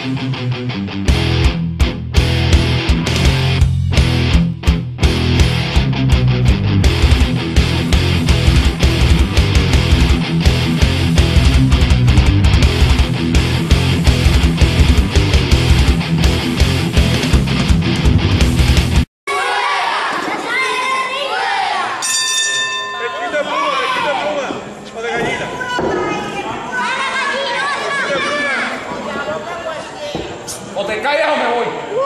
O te callas o me voy.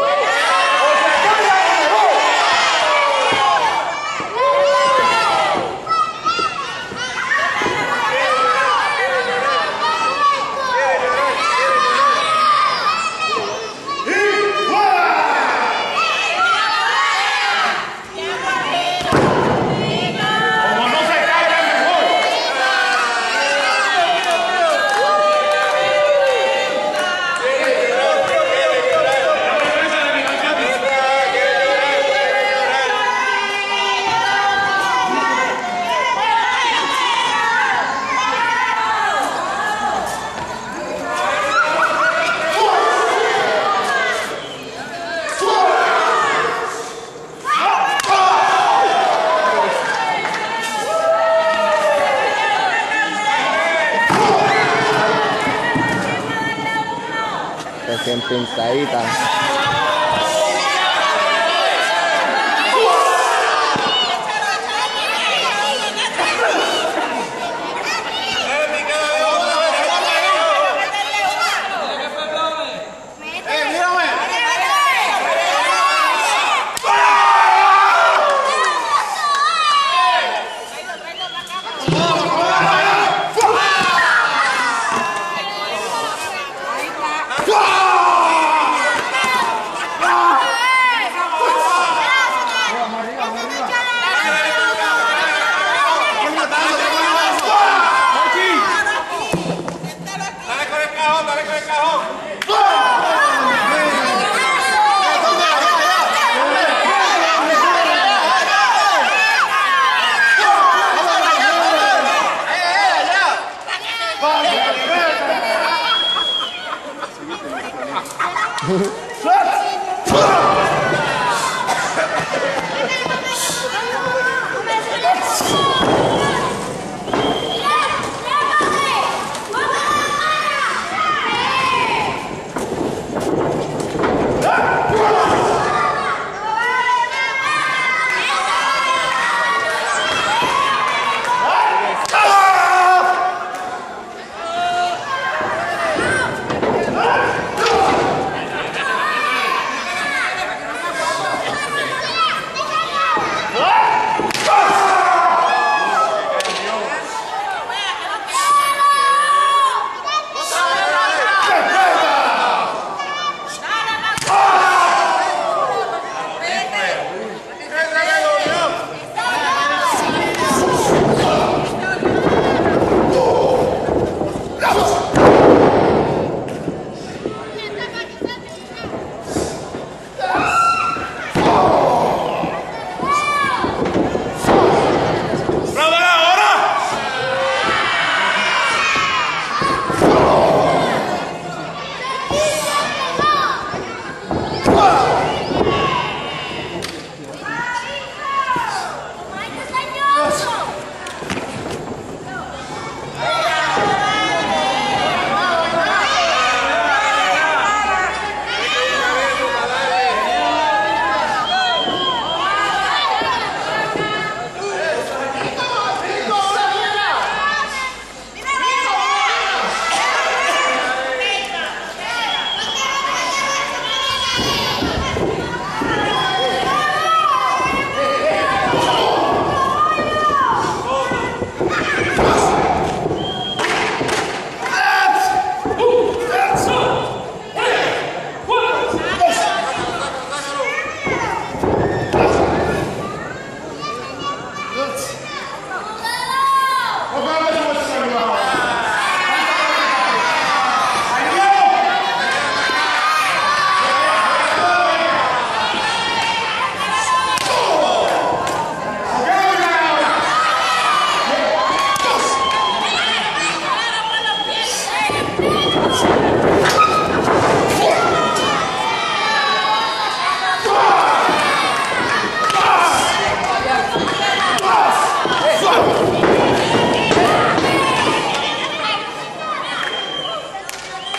Recién pintadita.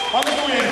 ¿Cuándo tú vienes?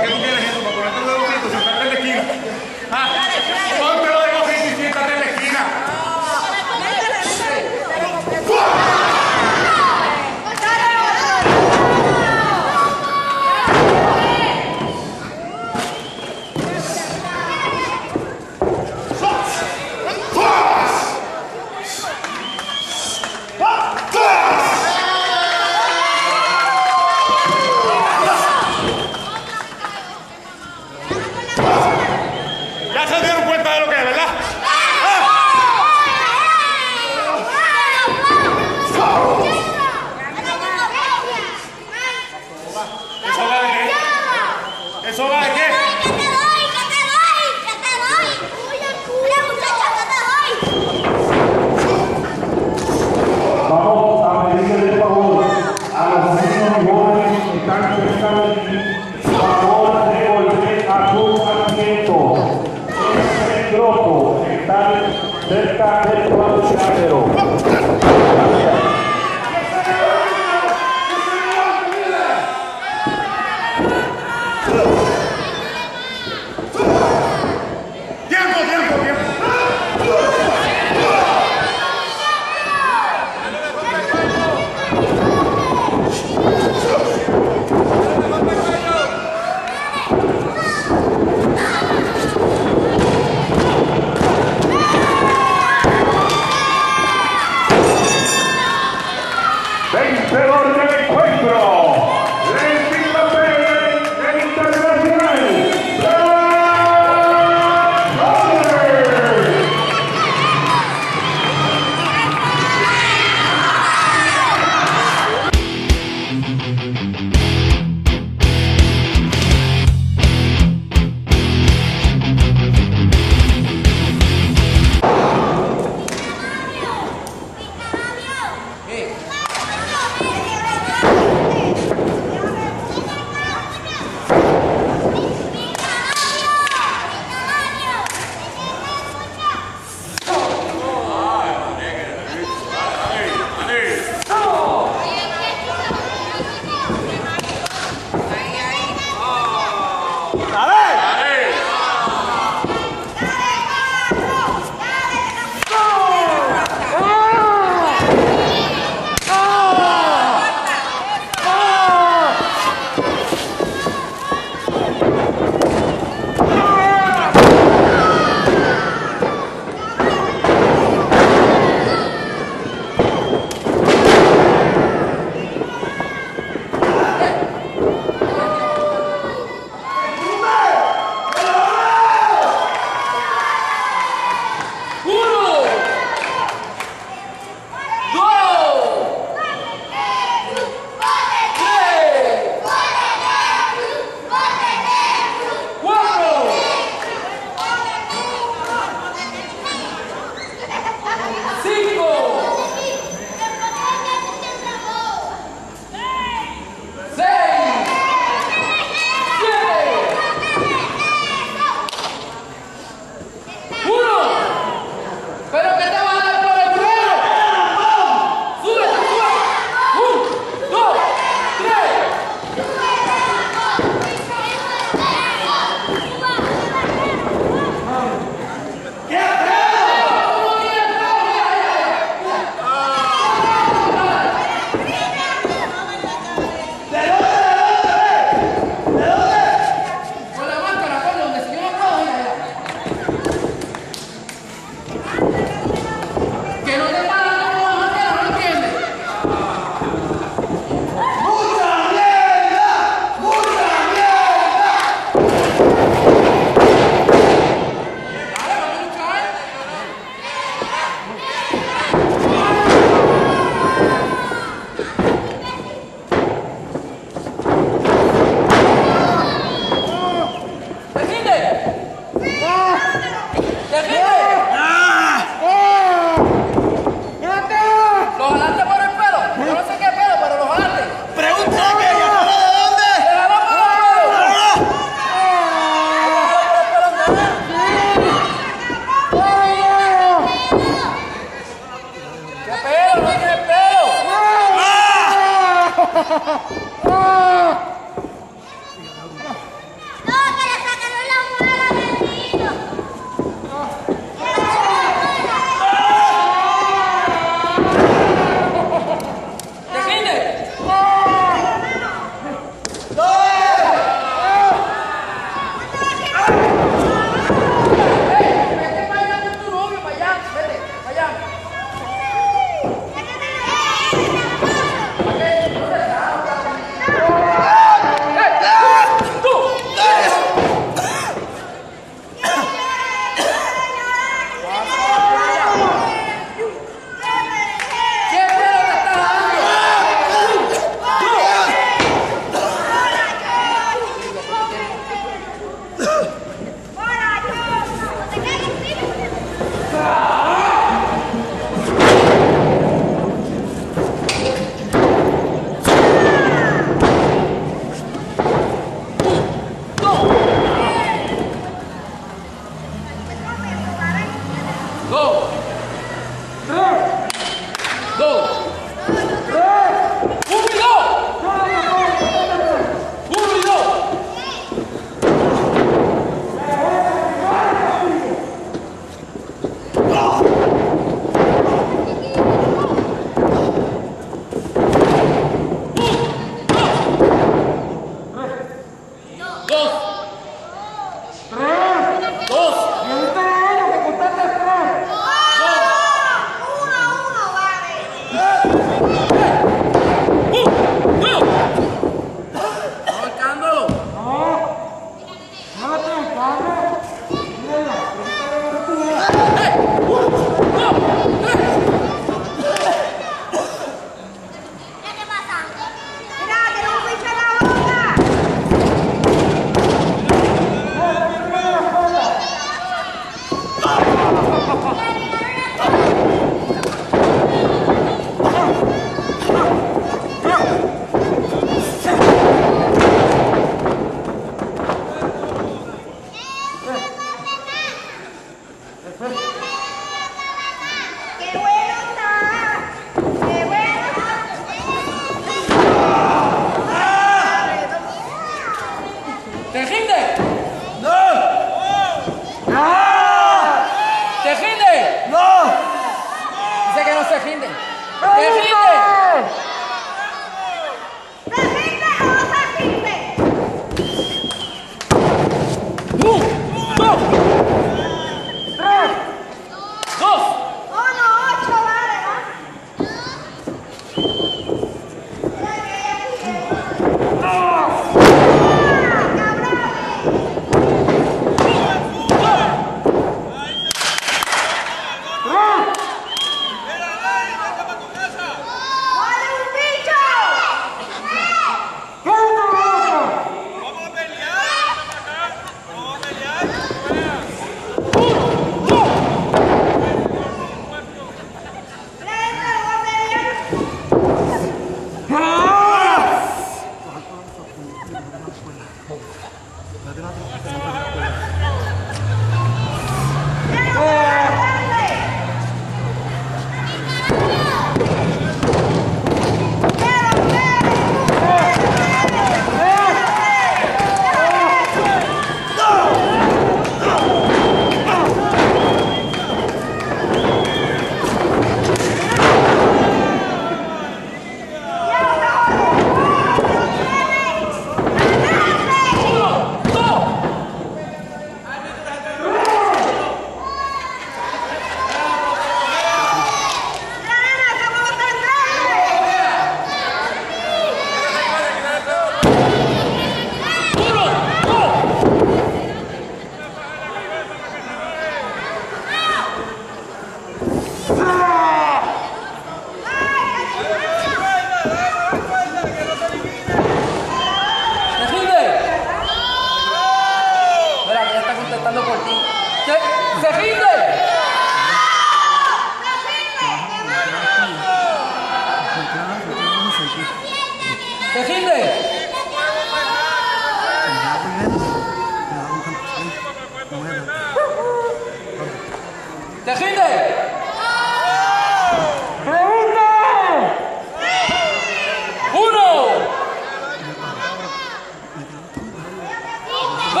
¡Go!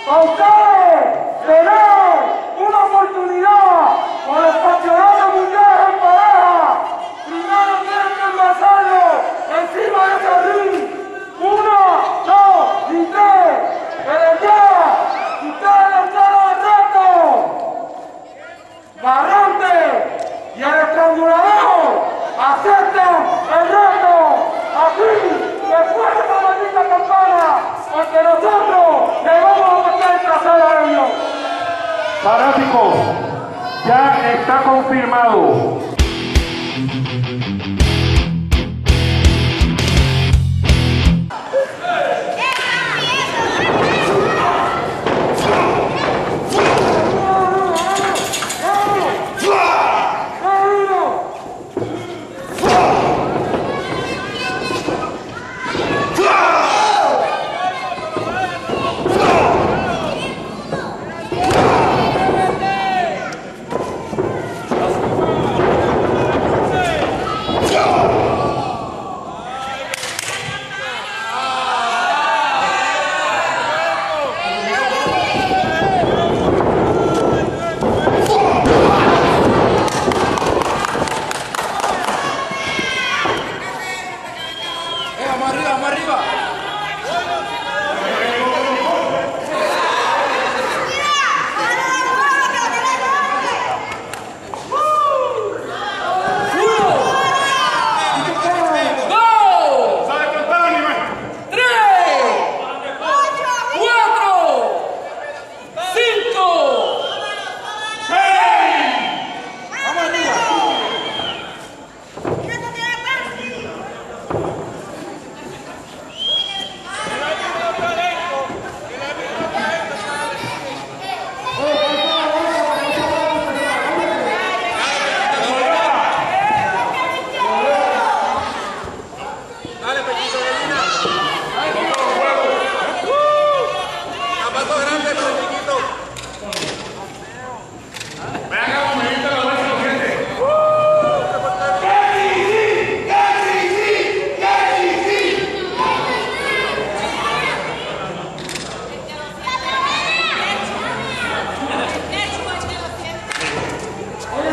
a ustedes tener una oportunidad con los campeonatos mundiales en pareja. Primero tienen que envasarlo encima de ese ring. 1, 2 y 3. Pero ya, ustedes lanzaron el reto. Barrante y el estrangulador aceptan el reto. Aquí, después de esta maldita campana, porque nosotros le vamos a meter el trasero a ellos. Fanáticos, ya está confirmado. Vamos arriba.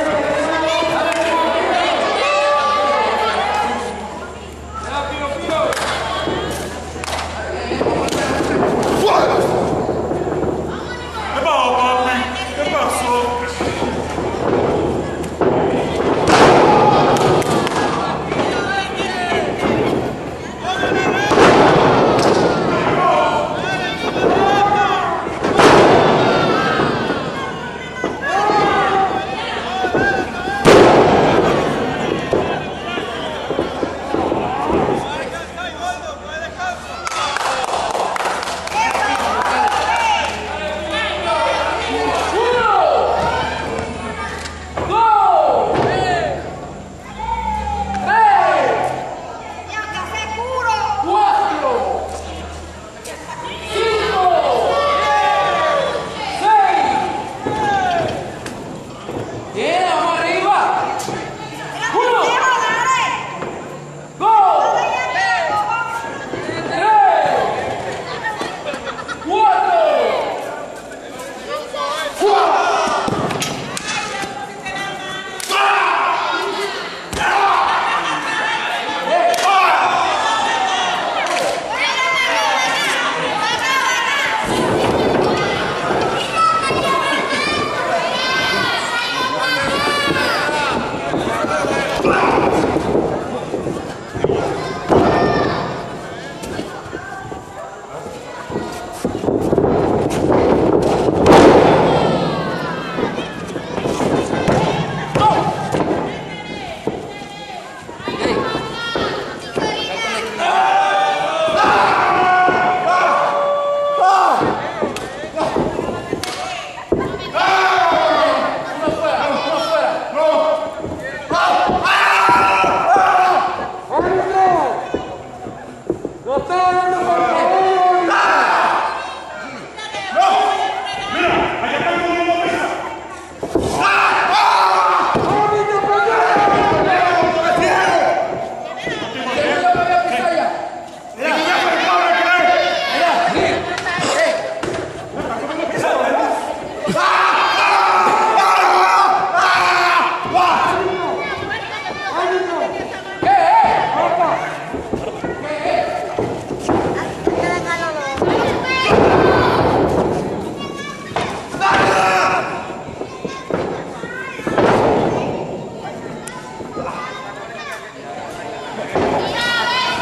Go!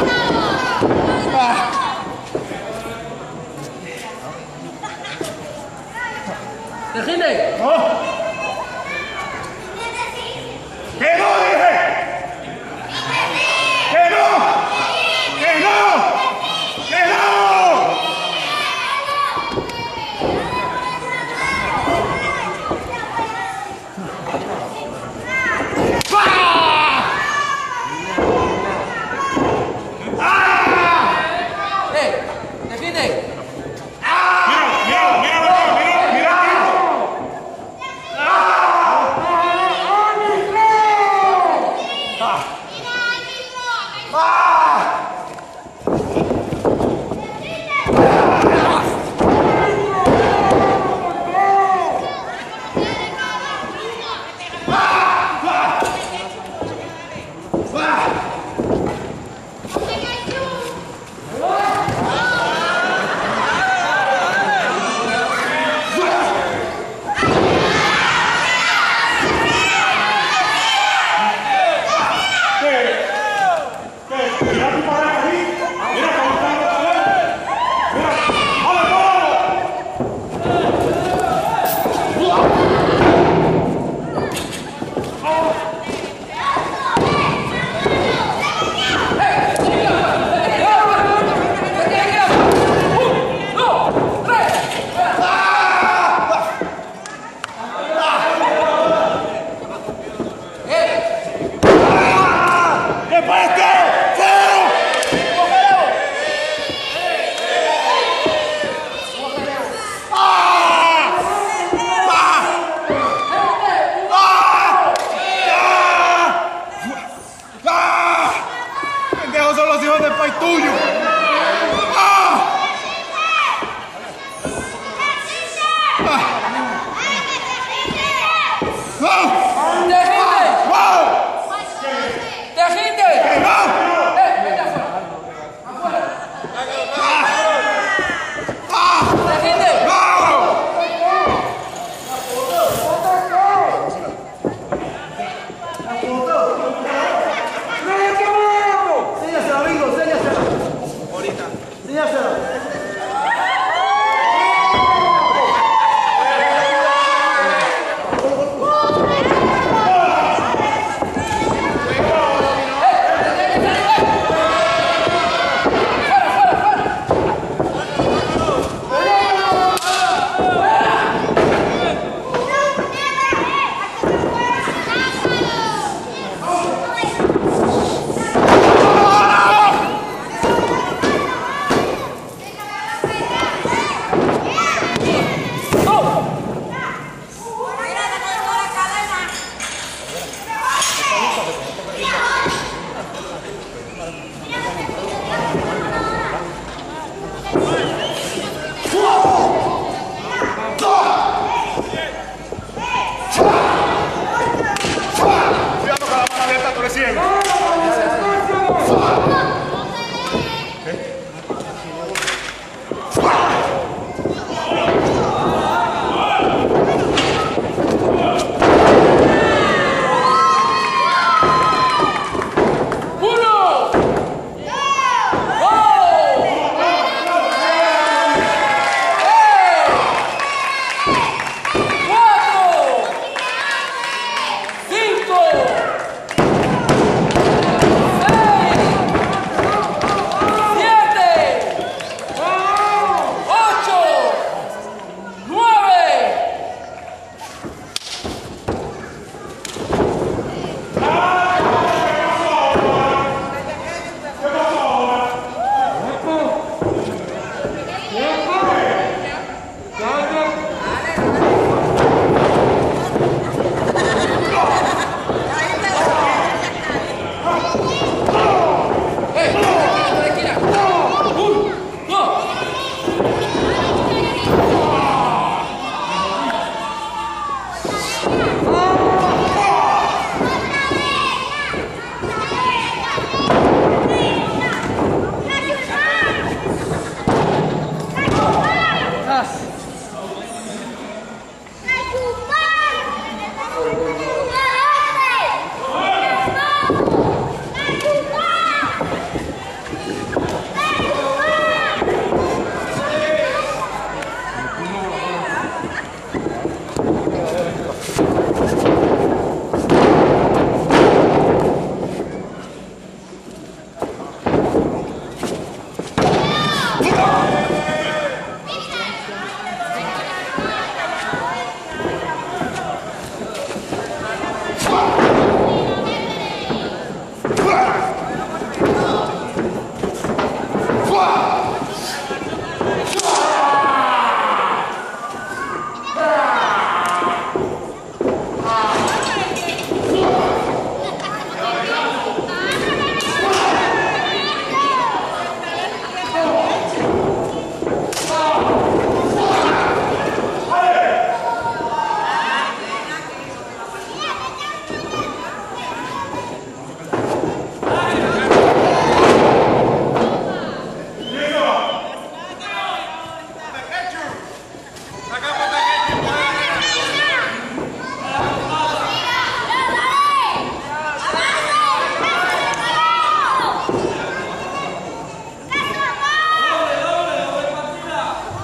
¡Define! ¡No! ¡Que no, dije! ¡Que no! ¡Que no! ¡Que no! ¡Define! ¡Pendejos son los hijos del país tuyo!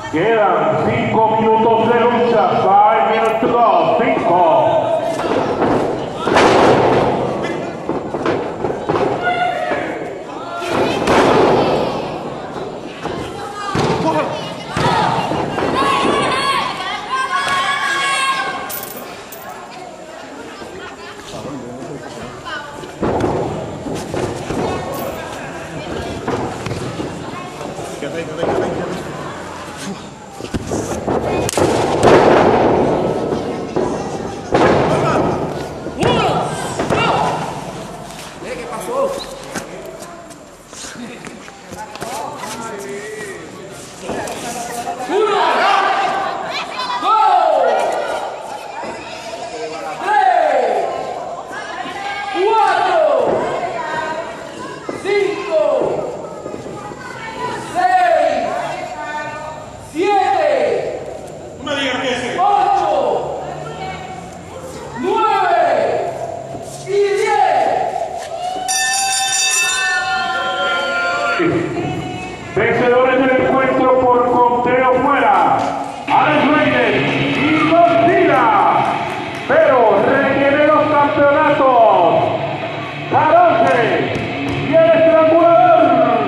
Quedan 5 minutos de lucha. 5 minutes to go. 5. Vencedores del encuentro por conteo fuera, Alex Reyes y Godzilla, pero retiene los campeonatos, Caronte y el Estrangulador.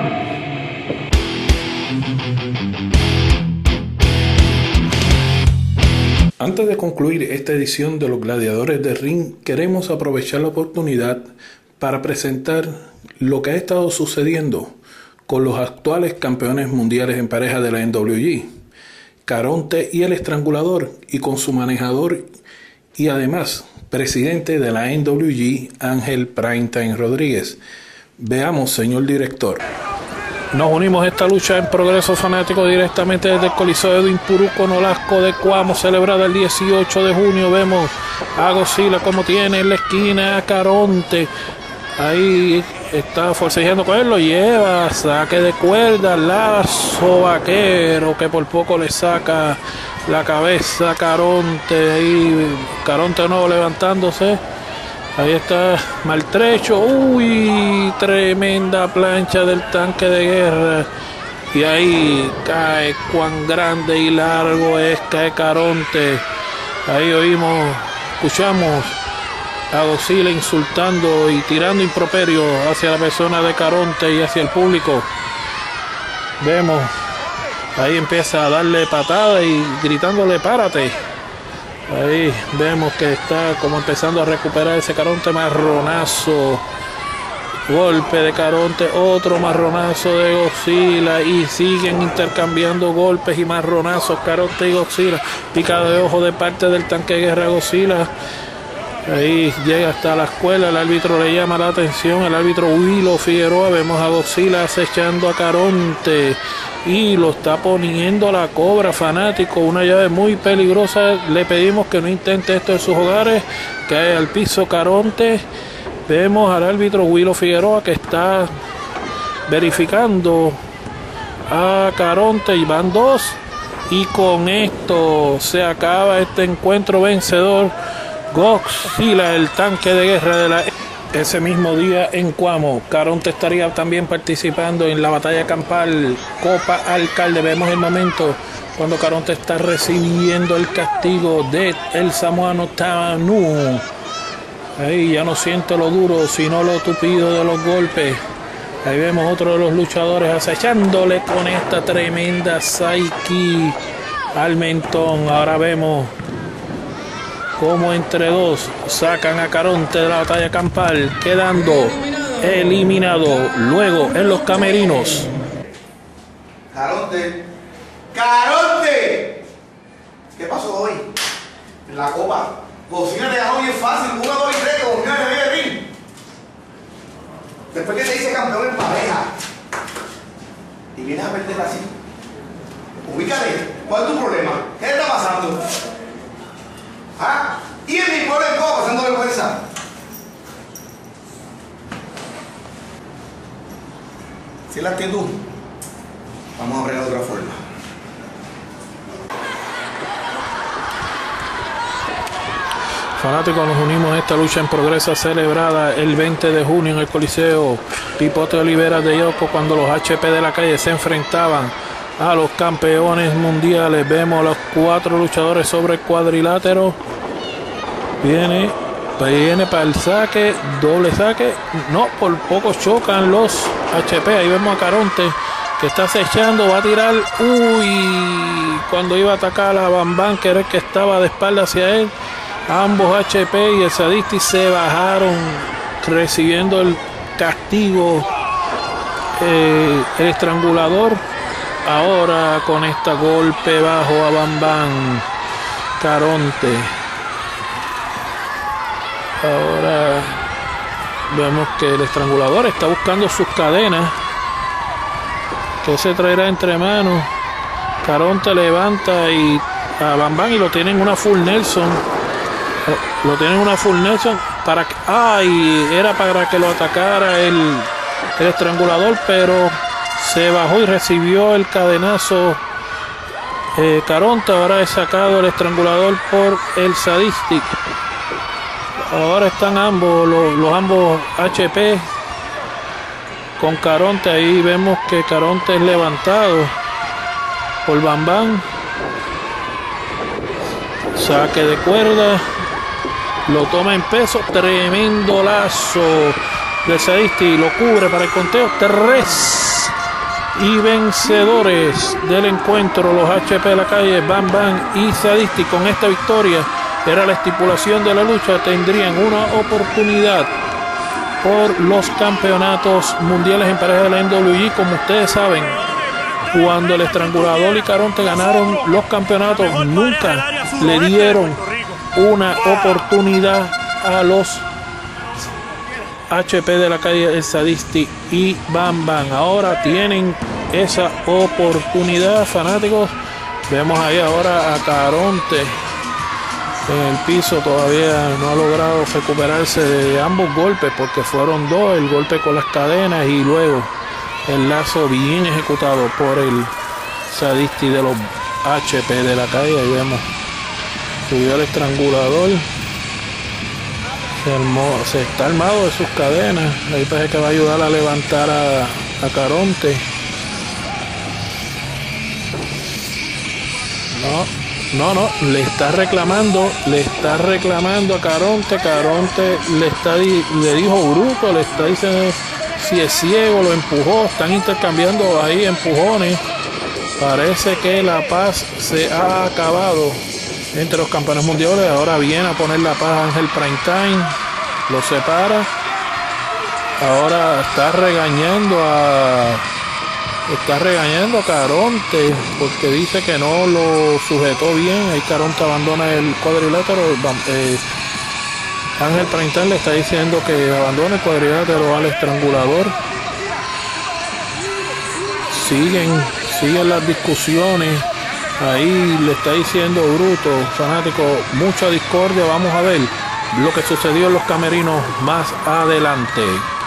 Antes de concluir esta edición de los Gladiadores de Ring, queremos aprovechar la oportunidad para presentar lo que ha estado sucediendo con los actuales campeones mundiales en pareja de la NWG, Caronte y el Estrangulador, y con su manejador y además presidente de la NWG, Ángel Primetime Rodríguez. Veamos, señor director. Nos unimos a esta lucha en Progreso Fanático directamente desde el Coliseo Edwin Puruco Nolasco de Cuamo, celebrada el 18 de junio. Vemos a Godzilla como tiene en la esquina a Caronte. Ahí está forcejeando con él, lo lleva, saque de cuerda, lazo vaquero que por poco le saca la cabeza a Caronte. Ahí Caronte nuevo levantándose. Ahí está maltrecho. Uy, tremenda plancha del tanque de guerra. Y ahí cae, cuán grande y largo es, cae Caronte. Ahí escuchamos a Godzilla insultando y tirando improperio hacia la persona de Caronte y hacia el público. Vemos, ahí empieza a darle patada y gritándole párate. Ahí vemos que está como empezando a recuperar ese Caronte. Marronazo, golpe de Caronte, otro marronazo de Godzilla y siguen intercambiando golpes y marronazos Caronte y Godzilla. Picada de ojo de parte del tanque de guerra Godzilla. Ahí llega hasta la escuela, el árbitro le llama la atención, el árbitro Willow Figueroa. Vemos a Godzilla acechando a Caronte y lo está poniendo a la cobra, fanático, una llave muy peligrosa. Le pedimos que no intente esto en sus hogares. Cae al piso Caronte. Vemos al árbitro Willow Figueroa que está verificando a Caronte y van dos, y con esto se acaba este encuentro vencedor. Godzilla, el tanque de guerra de la... Ese mismo día en Cuamo, Caronte estaría también participando en la batalla campal Copa Alcalde. Vemos el momento cuando Caronte está recibiendo el castigo de el samoano Tanu. Ahí ya no siente lo duro, sino lo tupido de los golpes. Ahí vemos otro de los luchadores acechándole con esta tremenda Psyche al mentón. Ahora vemos como entre dos sacan a Caronte de la batalla campal, quedando eliminado. Luego en los camerinos. Caronte, ¡Caronte! ¿Qué pasó hoy? En la copa. Godzilla te ganó bien fácil, 1, 2 y 3, como Godzilla de ring. Después que te hice campeón en pareja y vienes a perder así. Ubícate, ¿cuál es tu problema? ¿Qué te está pasando? ¿Ah? Y en mi pueblo en Copa pasando vergüenza. Si es la actitud, vamos a aprender de otra forma. Fanáticos, nos unimos a esta lucha en progreso celebrada el 20 de junio en el Coliseo Pipote Olivera de Yauco, cuando los HP de la calle se enfrentaban a los campeones mundiales. Vemos a los 4 luchadores sobre el cuadrilátero. Viene para el saque, doble saque. No, por poco chocan los HP. Ahí vemos a Caronte que está acechando, va a tirar. Uy, cuando iba a atacar a Bam Bam, que era el que estaba de espalda hacia él. Ambos HP y el Sadisti se bajaron, recibiendo el castigo, el estrangulador. Ahora con este golpe bajo a Bam Bam, Caronte. Ahora vemos que el estrangulador está buscando sus cadenas, que se traerá entre manos. Caronte levanta y a Bam Bam y lo tienen una full Nelson. Lo tienen una full Nelson para que, era para que lo atacara el estrangulador, pero se bajó y recibió el cadenazo Caronte. Ahora es sacado el estrangulador por el Sadistic. Ahora están los ambos HP con Caronte. Ahí vemos que Caronte es levantado por Bam Bam. Saque de cuerda, lo toma en peso, tremendo lazo de Sadisti, lo cubre para el conteo. 3 y vencedores del encuentro, los HP de la calle, Bam Bam y Sadisti. Con esta victoria, era la estipulación de la lucha, tendrían una oportunidad por los campeonatos mundiales en pareja de la NWG. Como ustedes saben, cuando el estrangulador y Caronte ganaron los campeonatos, nunca le dieron una oportunidad a los HP de la calle, el Sadisti y Bam Bam. Ahora tienen esa oportunidad, fanáticos. Vemos ahí ahora a Caronte en el piso, todavía no ha logrado recuperarse de ambos golpes, porque fueron 2, el golpe con las cadenas y luego el lazo bien ejecutado por el Sadisti de los HP de la calle. Ahí vemos, subió el estrangulador, se está armado de sus cadenas. Ahí parece que va a ayudar a levantar a Caronte. No, le está reclamando a Caronte. Caronte le dijo bruto, le está diciendo si es ciego, lo empujó. Están intercambiando ahí empujones. Parece que la paz se ha acabado entre los campeones mundiales. Ahora viene a poner la paz Ángel Primetime, lo separa. Ahora está regañando a Caronte porque dice que no lo sujetó bien. Ahí Caronte abandona el cuadrilátero. Ángel Primetime le está diciendo que abandone el cuadrilátero al estrangulador. Siguen las discusiones. Ahí le está diciendo bruto, fanático, mucha discordia. Vamos a ver lo que sucedió en los camerinos más adelante.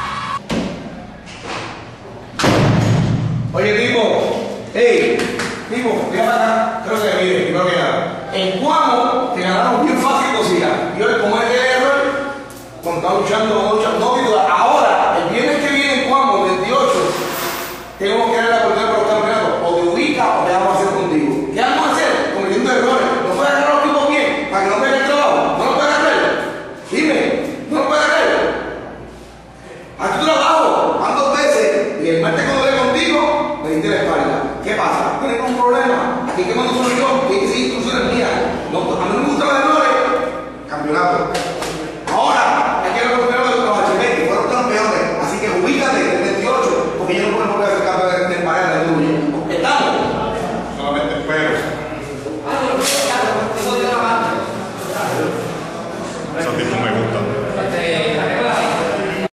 Oye, Pipo, mira para acá. Creo que mire, primero que nada. En Cuamo te ganaron bien fácil cosilla. Y hoy, como es el error, cuando estaba luchando con